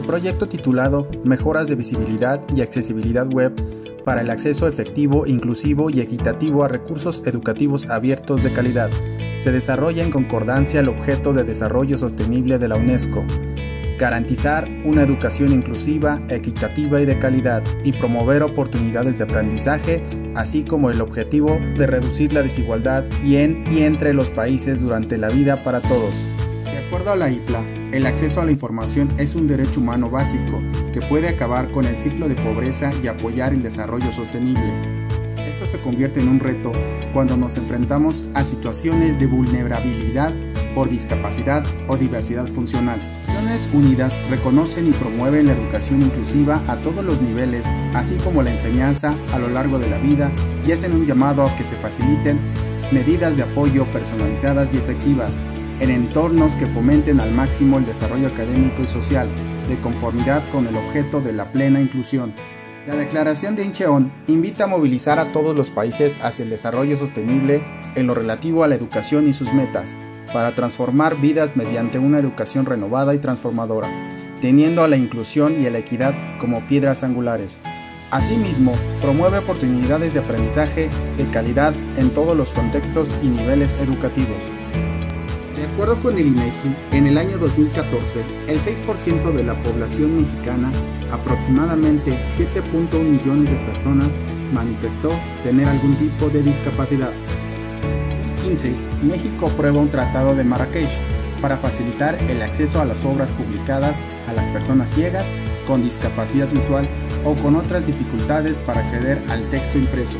nuestro proyecto titulado Mejoras de visibilidad y accesibilidad web para el acceso efectivo, inclusivo y equitativo a recursos educativos abiertos de calidad, se desarrolla en concordancia el objeto de desarrollo sostenible de la UNESCO: garantizar una educación inclusiva, equitativa y de calidad, y promover oportunidades de aprendizaje, así como el objetivo de reducir la desigualdad y entre los países durante la vida para todos. De acuerdo a la IFLA, el acceso a la información es un derecho humano básico que puede acabar con el ciclo de pobreza y apoyar el desarrollo sostenible. Esto se convierte en un reto cuando nos enfrentamos a situaciones de vulnerabilidad por discapacidad o diversidad funcional. Naciones Unidas reconocen y promueven la educación inclusiva a todos los niveles, así como la enseñanza a lo largo de la vida, y hacen un llamado a que se faciliten medidas de apoyo personalizadas y efectivas en entornos que fomenten al máximo el desarrollo académico y social, de conformidad con el objeto de la plena inclusión. La Declaración de Incheon invita a movilizar a todos los países hacia el desarrollo sostenible en lo relativo a la educación y sus metas, para transformar vidas mediante una educación renovada y transformadora, teniendo a la inclusión y a la equidad como piedras angulares. Asimismo, promueve oportunidades de aprendizaje de calidad en todos los contextos y niveles educativos. De acuerdo con el INEGI, en el año 2014, el 6% de la población mexicana, aproximadamente 7.1 millones de personas, manifestó tener algún tipo de discapacidad. En 2015, México aprueba un tratado de Marrakech para facilitar el acceso a las obras publicadas a las personas ciegas, con discapacidad visual o con otras dificultades para acceder al texto impreso.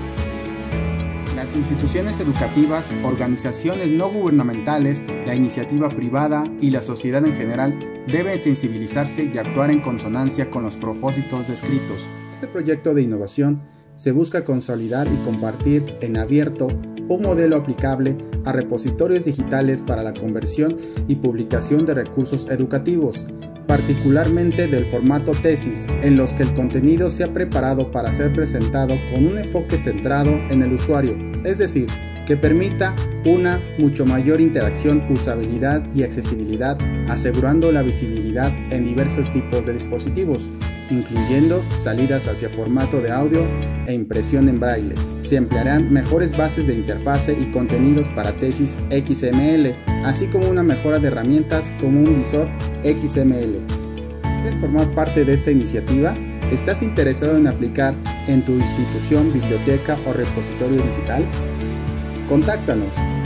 Las instituciones educativas, organizaciones no gubernamentales, la iniciativa privada y la sociedad en general deben sensibilizarse y actuar en consonancia con los propósitos descritos. Este proyecto de innovación se busca consolidar y compartir en abierto un modelo aplicable a repositorios digitales para la conversión y publicación de recursos educativos, particularmente del formato tesis, en los que el contenido sea preparado para ser presentado con un enfoque centrado en el usuario, es decir, que permita una mucho mayor interacción, usabilidad y accesibilidad, asegurando la visibilidad en diversos tipos de dispositivos, incluyendo salidas hacia formato de audio e impresión en braille. Se emplearán mejores bases de interfase y contenidos para tesis XML, así como una mejora de herramientas como un visor XML. ¿Quieres formar parte de esta iniciativa? ¿Estás interesado en aplicar en tu institución, biblioteca o repositorio digital? Contáctanos.